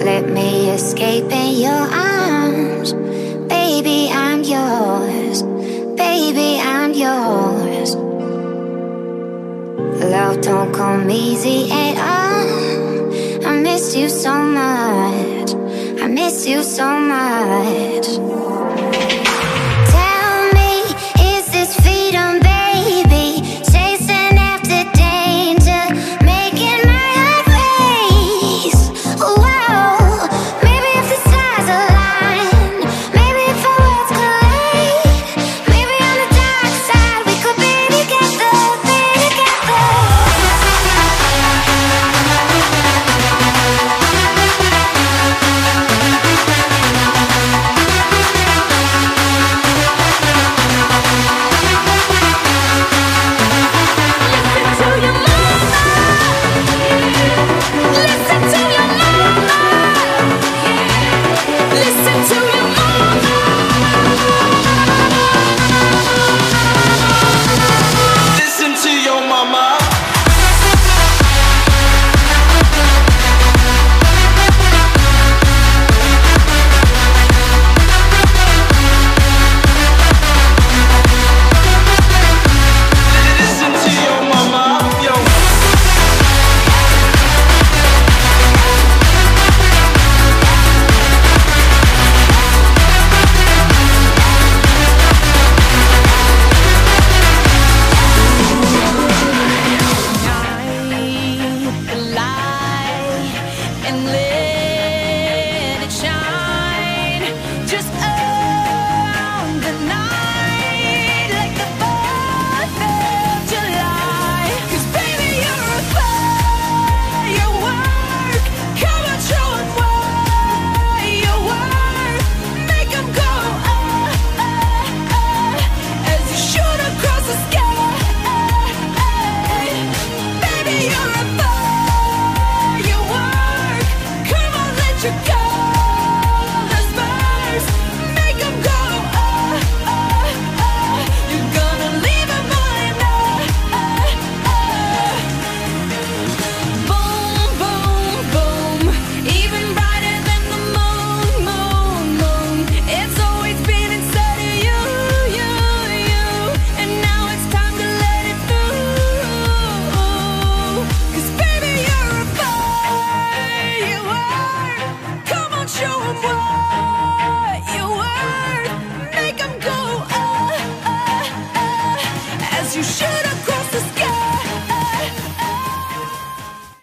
Let me escape in your arms. Baby, I'm yours. Baby, I'm yours. Love don't come easy at all. I miss you so much. I miss you so much. Tell me, is this freedom, baby? Chasing after danger, making my heart race. Whoa, maybe if the stars align, maybe if our worlds collide, maybe on the dark side we could be together, be together. And live